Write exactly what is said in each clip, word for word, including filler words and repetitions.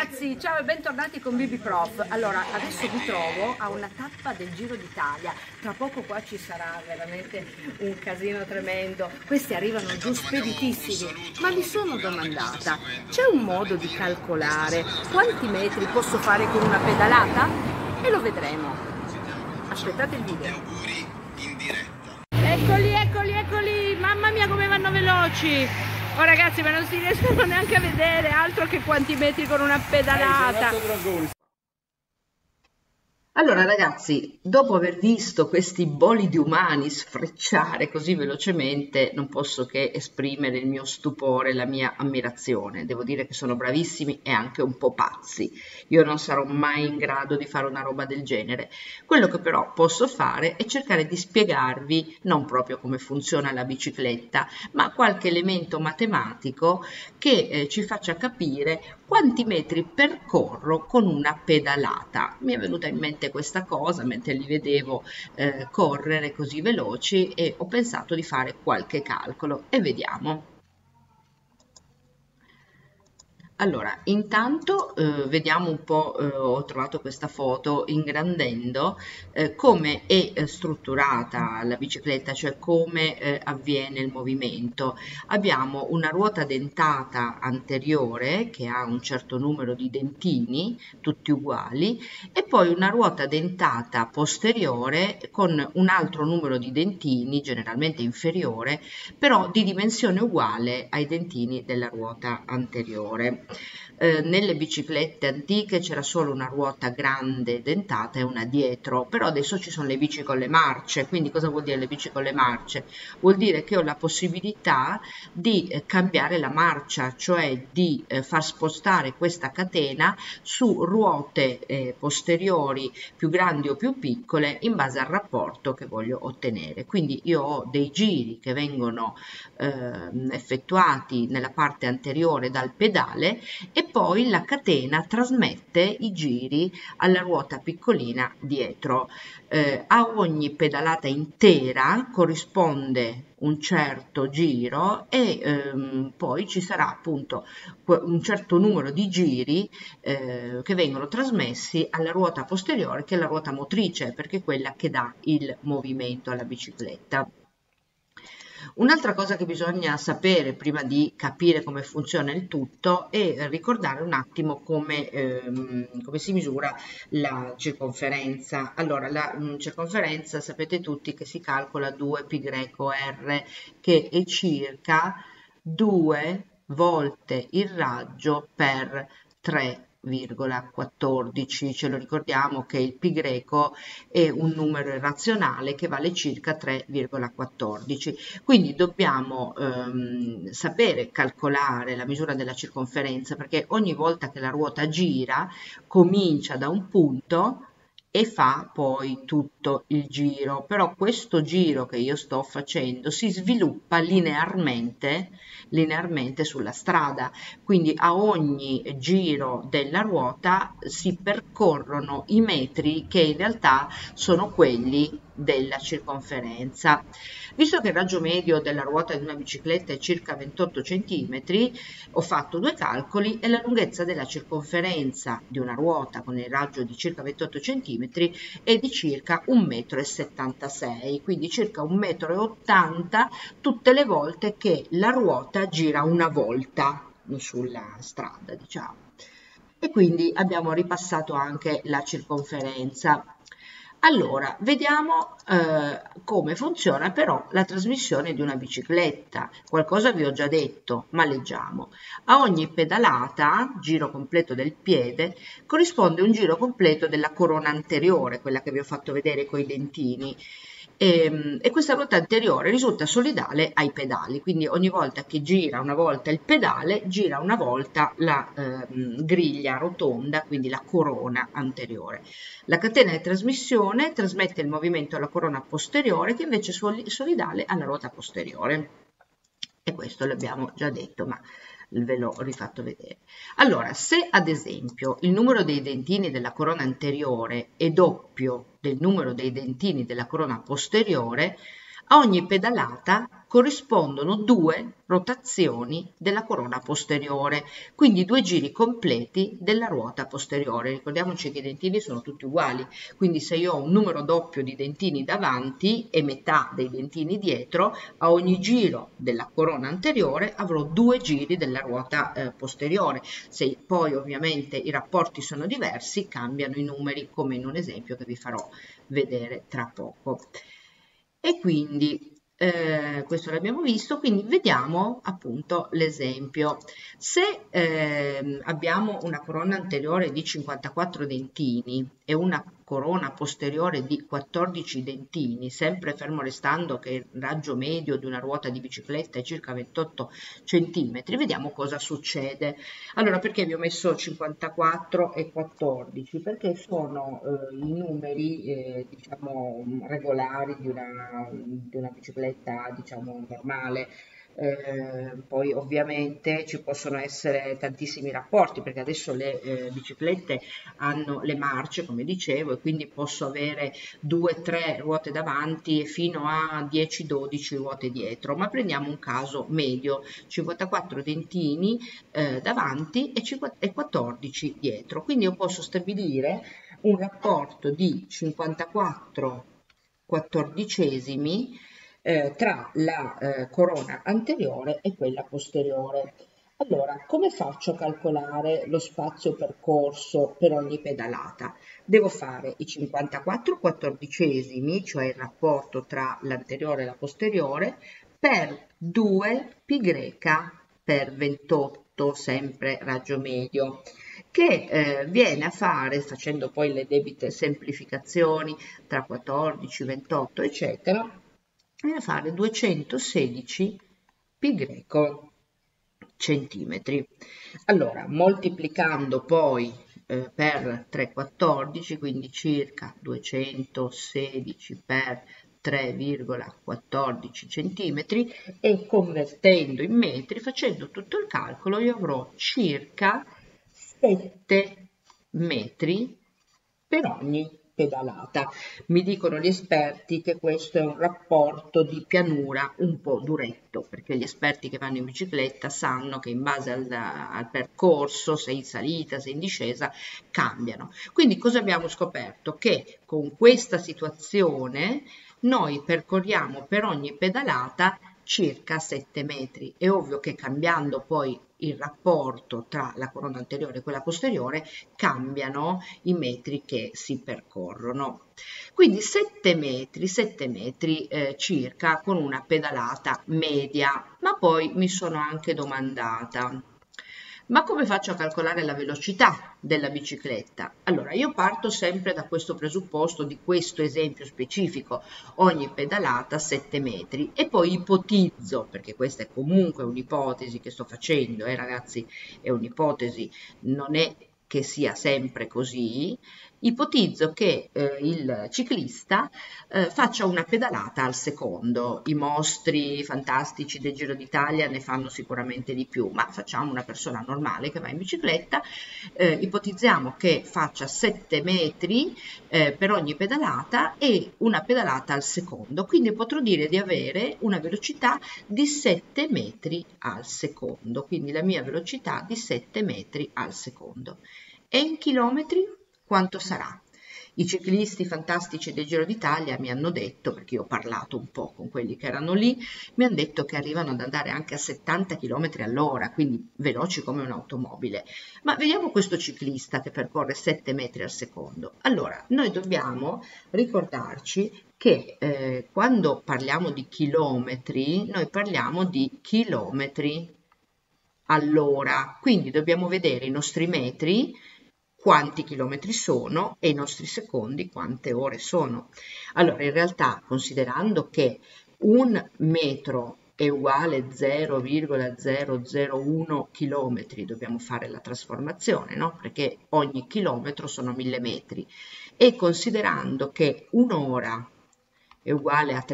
ragazzi, ciao e bentornati con Bibi Prof. Allora, adesso vi trovo a una tappa del Giro d'Italia. Tra poco qua ci sarà veramente un casino tremendo. Questi arrivano giù speditissimi, ma mi sono domandata, c'è un modo di calcolare quanti metri posso fare con una pedalata? E lo vedremo. Aspettate il video. Eccoli, eccoli, eccoli! Mamma mia come vanno veloci! Oh ragazzi, ma non si riescono neanche a vedere, altro che quanti metri con una pedalata. Allora ragazzi, dopo aver visto questi bolidi umani sfrecciare così velocemente, non posso che esprimere il mio stupore, la mia ammirazione. Devo dire che sono bravissimi e anche un po' pazzi. Io non sarò mai in grado di fare una roba del genere. Quello che però posso fare è cercare di spiegarvi non proprio come funziona la bicicletta, ma qualche elemento matematico che eh, ci faccia capire quanti metri percorro con una pedalata. Mi è venuta in mente questa cosa mentre li vedevo eh, correre così veloci e ho pensato di fare qualche calcolo e vediamo. Allora, intanto eh, vediamo un po', eh, ho trovato questa foto ingrandendo, eh, come è eh, strutturata la bicicletta, cioè come eh, avviene il movimento. Abbiamo una ruota dentata anteriore che ha un certo numero di dentini, tutti uguali, e poi una ruota dentata posteriore con un altro numero di dentini, generalmente inferiore, però di dimensione uguale ai dentini della ruota anteriore. Eh, nelle biciclette antiche c'era solo una ruota grande dentata e una dietro, però adesso ci sono le bici con le marce. Quindi cosa vuol dire le bici con le marce? Vuol dire che ho la possibilità di eh, cambiare la marcia, cioè di eh, far spostare questa catena su ruote eh, posteriori più grandi o più piccole in base al rapporto che voglio ottenere. Quindi io ho dei giri che vengono eh, effettuati nella parte anteriore dal pedale e poi la catena trasmette i giri alla ruota piccolina dietro. Eh, a ogni pedalata intera corrisponde un certo giro e ehm, poi ci sarà appunto un certo numero di giri eh, che vengono trasmessi alla ruota posteriore, che è la ruota motrice, perché è quella che dà il movimento alla bicicletta. Un'altra cosa che bisogna sapere prima di capire come funziona il tutto è ricordare un attimo come, ehm, come si misura la circonferenza. Allora, la mh, circonferenza sapete tutti che si calcola due π r, che è circa due volte il raggio per tre virgola quattordici. Ce lo ricordiamo che il pi greco è un numero irrazionale che vale circa tre virgola quattordici, quindi dobbiamo ehm, sapere calcolare la misura della circonferenza, perché ogni volta che la ruota gira comincia da un punto e fa poi tutto il giro, però questo giro che io sto facendo si sviluppa linearmente, linearmente sulla strada, quindi a ogni giro della ruota si percorrono i metri che in realtà sono quelli della circonferenza. Visto che il raggio medio della ruota di una bicicletta è circa ventotto centimetri, ho fatto due calcoli e la lunghezza della circonferenza di una ruota con il raggio di circa ventotto centimetri è di circa un metro e settantasei, quindi circa un metro e ottanta tutte le volte che la ruota gira una volta sulla strada, diciamo. E quindi abbiamo ripassato anche la circonferenza. Allora, vediamo eh, come funziona però la trasmissione di una bicicletta. Qualcosa vi ho già detto, ma leggiamo. A ogni pedalata, giro completo del piede, corrisponde un giro completo della corona anteriore, quella che vi ho fatto vedere con i dentini. E, e questa ruota anteriore risulta solidale ai pedali, quindi ogni volta che gira una volta il pedale, gira una volta la eh, griglia rotonda, quindi la corona anteriore. La catena di trasmissione trasmette il movimento alla corona posteriore, che invece è solidale alla ruota posteriore. E questo l'abbiamo già detto, ma ve l'ho rifatto vedere. Allora, se ad esempio il numero dei dentini della corona anteriore è doppio del numero dei dentini della corona posteriore, A ogni pedalata corrispondono due rotazioni della corona posteriore, quindi due giri completi della ruota posteriore. Ricordiamoci che i dentini sono tutti uguali, quindi se io ho un numero doppio di dentini davanti e metà dei dentini dietro, a ogni giro della corona anteriore avrò due giri della ruota eh, posteriore. Se poi ovviamente i rapporti sono diversi, cambiano i numeri, come in un esempio che vi farò vedere tra poco. E quindi eh, questo l'abbiamo visto, quindi vediamo appunto l'esempio. Se eh, abbiamo una corona anteriore di cinquantaquattro dentini e una corona posteriore di quattordici dentini, sempre fermo restando che il raggio medio di una ruota di bicicletta è circa ventotto centimetri, vediamo cosa succede. Allora, perché vi ho messo cinquantaquattro e quattordici? Perché sono eh, i numeri eh, diciamo regolari di una, di una bicicletta diciamo normale. Eh, poi ovviamente ci possono essere tantissimi rapporti, perché adesso le eh, biciclette hanno le marce, come dicevo, e quindi posso avere due tre ruote davanti e fino a dieci dodici ruote dietro, ma prendiamo un caso medio: cinquantaquattro dentini eh, davanti e, e quattordici dietro, quindi io posso stabilire un rapporto di cinquantaquattro quattordicesimi eh, tra la eh, corona anteriore e quella posteriore. Allora, come faccio a calcolare lo spazio percorso per ogni pedalata? Devo fare i cinquantaquattro quattordicesimi, cioè il rapporto tra l'anteriore e la posteriore, per due pi greca per ventotto, sempre raggio medio, che eh, viene a fare, facendo poi le debite semplificazioni tra quattordici, ventotto, eccetera, viene a fare duecentosedici pi greco centimetri. Allora, moltiplicando poi eh, per tre virgola quattordici, quindi circa duecentosedici per tre virgola quattordici centimetri, e convertendo in metri, facendo tutto il calcolo, io avrò circa sette metri per ogni pedalata. Mi dicono gli esperti che questo è un rapporto di pianura un po' duretto, perché gli esperti che vanno in bicicletta sanno che in base al, al percorso, se in salita, se in discesa, cambiano. Quindi cosa abbiamo scoperto? Che con questa situazione noi percorriamo per ogni pedalata circa sette metri. È ovvio che cambiando poi il rapporto tra la corona anteriore e quella posteriore cambiano i metri che si percorrono. Quindi sette metri, sette metri eh, circa con una pedalata media, ma poi mi sono anche domandata: ma come faccio a calcolare la velocità della bicicletta? Allora, io parto sempre da questo presupposto di questo esempio specifico: ogni pedalata sette metri, e poi ipotizzo, perché questa è comunque un'ipotesi che sto facendo, eh ragazzi, è un'ipotesi, non è che sia sempre così, ipotizzo che eh, il ciclista eh, faccia una pedalata al secondo. I mostri fantastici del Giro d'Italia ne fanno sicuramente di più, ma facciamo una persona normale che va in bicicletta, eh, ipotizziamo che faccia sette metri eh, per ogni pedalata e una pedalata al secondo, quindi potrò dire di avere una velocità di sette metri al secondo, quindi la mia velocità di sette metri al secondo. E in chilometri quanto sarà? I ciclisti fantastici del Giro d'Italia mi hanno detto, perché io ho parlato un po' con quelli che erano lì, mi hanno detto che arrivano ad andare anche a settanta chilometri all'ora, quindi veloci come un'automobile. Ma vediamo questo ciclista che percorre sette metri al secondo. Allora, noi dobbiamo ricordarci che eh, quando parliamo di chilometri, noi parliamo di chilometri all'ora, quindi dobbiamo vedere i nostri metri quanti chilometri sono e i nostri secondi quante ore sono. Allora, in realtà, considerando che un metro è uguale a zero virgola zero zero uno chilometri, dobbiamo fare la trasformazione, no? Perché ogni chilometro sono mille metri, e considerando che un'ora è uguale a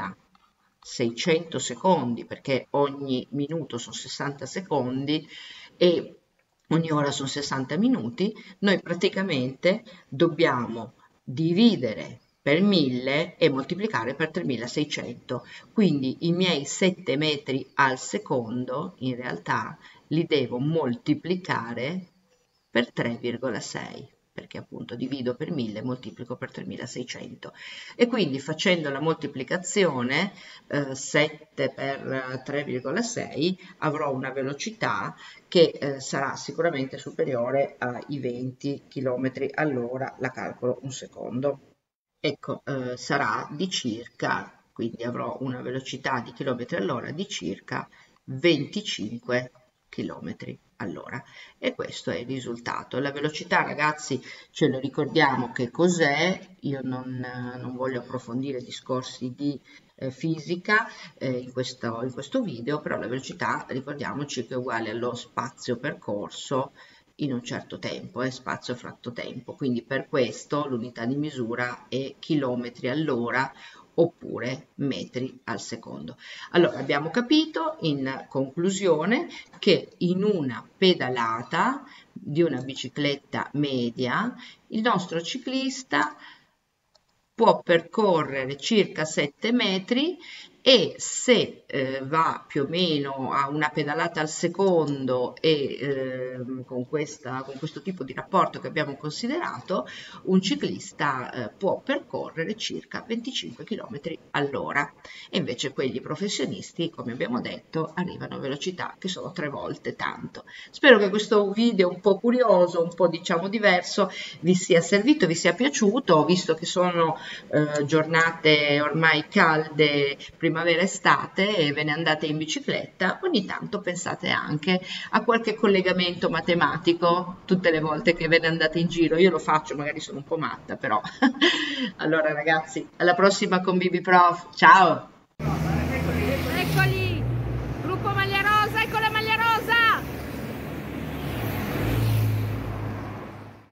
tremilaseicento secondi, perché ogni minuto sono sessanta secondi e ogni ora sono sessanta minuti, noi praticamente dobbiamo dividere per mille e moltiplicare per tremilaseicento. Quindi i miei sette metri al secondo in realtà li devo moltiplicare per tre virgola sei, perché appunto divido per mille e moltiplico per tremilaseicento. E quindi facendo la moltiplicazione eh, sette per tre virgola sei avrò una velocità che eh, sarà sicuramente superiore ai venti chilometri all'ora, la calcolo un secondo. Ecco, eh, sarà di circa, quindi avrò una velocità di chilometri all'ora di circa venticinque chilometri all'ora. E questo è il risultato. La velocità, ragazzi, ce lo ricordiamo che cos'è. Io non, non voglio approfondire discorsi di eh, fisica eh, in questo, in questo video, però la velocità, ricordiamoci che è uguale allo spazio percorso in un certo tempo, è spazio fratto tempo, quindi per questo l'unità di misura è chilometri all'ora oppure metri al secondo. Allora abbiamo capito in conclusione che in una pedalata di una bicicletta media il nostro ciclista può percorrere circa sette metri e se eh, va più o meno a una pedalata al secondo e eh, con, questa, con questo tipo di rapporto che abbiamo considerato, un ciclista eh, può percorrere circa venticinque chilometri all'ora e invece quelli professionisti, come abbiamo detto, arrivano a velocità che sono tre volte tanto. Spero che questo video un po' curioso, un po' diciamo diverso, vi sia servito, vi sia piaciuto, visto che sono eh, giornate ormai calde, primavera estate e ve ne andate in bicicletta, ogni tanto pensate anche a qualche collegamento matematico tutte le volte che ve ne andate in giro. Io lo faccio, magari sono un po' matta, però allora ragazzi, alla prossima con B B Prof, ciao!